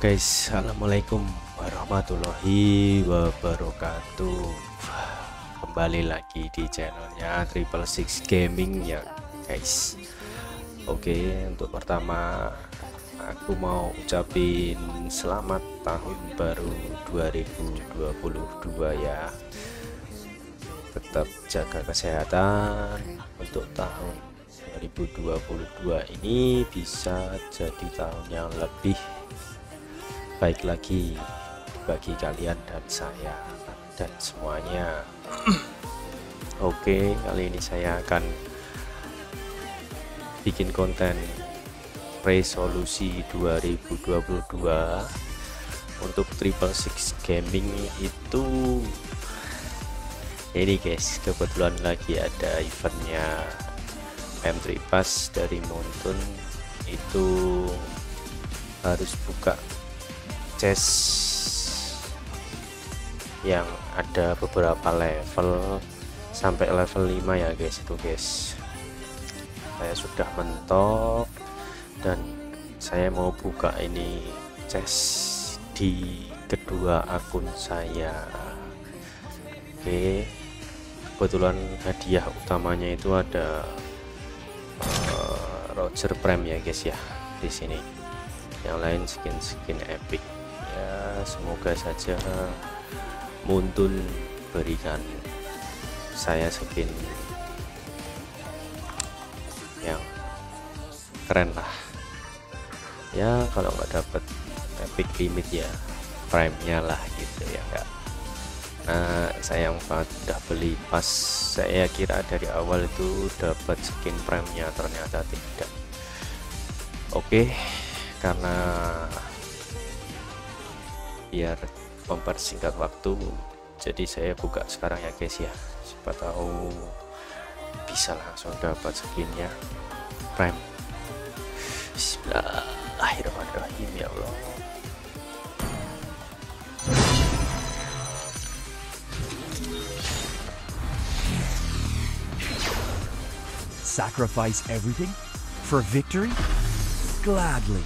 Guys, assalamualaikum warahmatullahi wabarakatuh. Kembali lagi di channelnya Triple Six Gaming ya guys. Oke, untuk pertama aku mau ucapin selamat tahun baru 2022 ya. Tetap jaga kesehatan untuk tahun 2022 ini bisa jadi tahun yang lebih baik lagi bagi kalian dan saya dan semuanya. Oke, kali ini saya akan bikin konten resolusi 2022 untuk Triple Six Gaming itu. Ini guys, kebetulan lagi ada eventnya M3 Pass dari Mountain, itu harus buka chest yang ada beberapa level sampai level 5 ya guys. Itu guys, saya sudah mentok dan saya mau buka ini chest di kedua akun saya. Oke, kebetulan hadiah utamanya itu ada Roger Prime ya guys ya di sini. Yang lain skin epic ya, semoga saja Muntun berikan saya skin yang keren lah ya. Kalau nggak dapat epic limit ya prime nya lah gitu ya enggak. Nah, sayang banget udah beli pas saya kira dari awal itu dapat skin prime nya, ternyata tidak. Oke, karena biar mempersingkat waktu jadi saya buka sekarang ya guys ya, siapa tahu bisa langsung dapat skinnya prime. Bismillahirrahmanirrahim ya Allah. Sacrifice everything for victory? Gladly.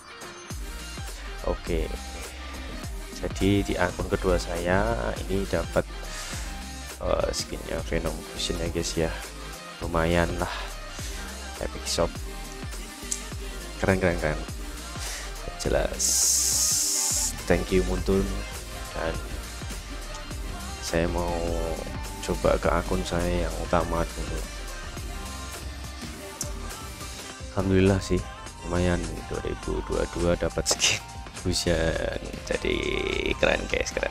Oke, jadi di akun kedua saya ini dapat skinnya Venom Fusion ya guys ya, lumayan lah, epic shop, keren jelas. Thank you Muntun, dan saya mau coba ke akun saya yang utama dulu. Alhamdulillah sih lumayan, 2022 dapat skin fusion, jadi keren guys, keren.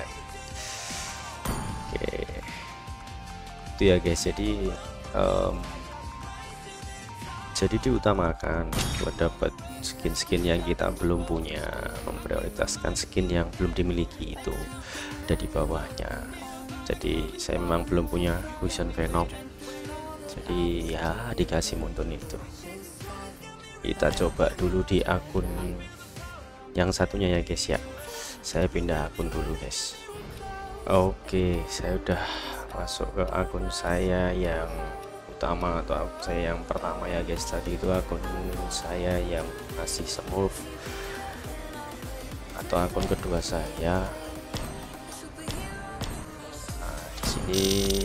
Oke, itu ya guys. Jadi diutamakan buat dapat skin yang kita belum punya, memprioritaskan skin yang belum dimiliki itu ada di bawahnya. Jadi saya memang belum punya fusion Venom, jadi ya dikasih Muntun itu. Kita coba dulu di akun yang satunya ya guys ya, saya pindah akun dulu guys. Oke, saya udah masuk ke akun saya yang utama atau akun saya yang pertama ya guys. Tadi itu akun saya yang masih smurf, atau akun kedua saya. Nah, di sini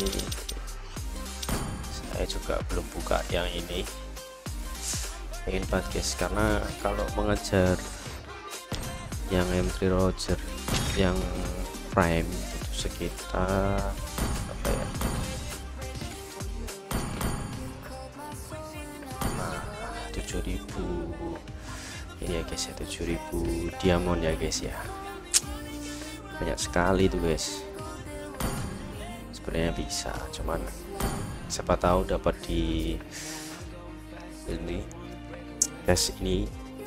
saya juga belum buka yang ini, pengen banget guys, karena kalau mengejar yang M3 Roger yang prime itu sekitar apa ya, 7.000 ini ya guys ya, 7.000 diamond ya guys ya, banyak sekali tuh guys. Sebenarnya bisa, cuman siapa tahu dapat di ini tes ini,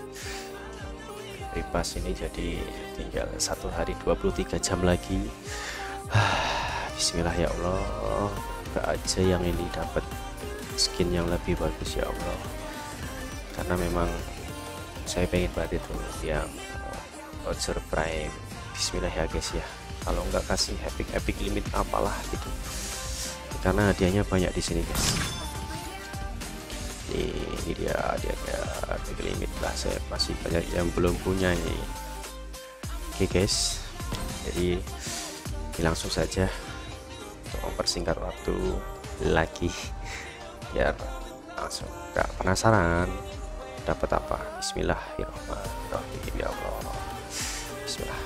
repas ini. Jadi tinggal 1 hari 23 jam lagi. Bismillah ya Allah, gak aja yang ini dapat skin yang lebih bagus ya Allah, karena memang saya pengen banget itu yang Roger Prime. Bismillah ya guys ya, kalau nggak kasih epic limit apalah gitu, karena hadiahnya banyak di sini guys. Ini dia hadiahnya epic limit lah, saya masih banyak yang belum punya ini. Oke guys, jadi langsung saja untuk mempersingkat waktu lagi biar langsung gak penasaran dapat apa. Bismillahirrahmanirrahim ya Allah. Bismillah.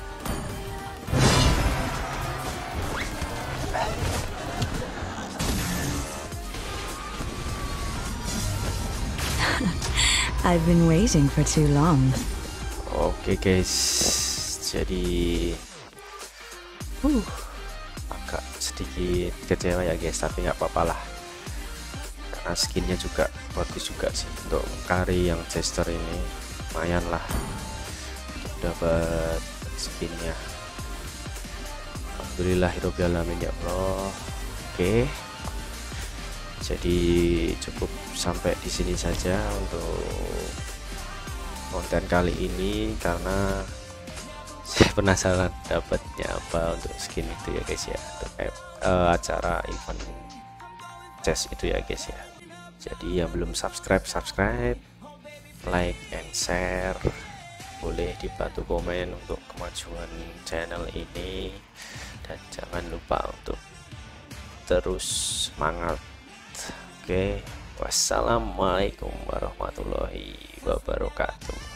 I've been waiting for too long. Oke guys, jadi agak sedikit kecewa ya guys, tapi nggak apa-apa lah karena skinnya juga bagus juga sih. Untuk carry yang Chester ini lumayan lah dapat skinnya. Alhamdulillahirobbilalamin ya Allah. Oke, jadi cukup sampai di sini saja untuk konten kali ini karena saya penasaran dapatnya apa untuk skin itu ya guys ya, terkait acara event chess itu ya guys ya. Jadi yang belum subscribe, like and share, boleh dibantu komen untuk kemajuan channel ini, dan jangan lupa untuk terus semangat. Oke, wassalamualaikum warahmatullahi wabarakatuh.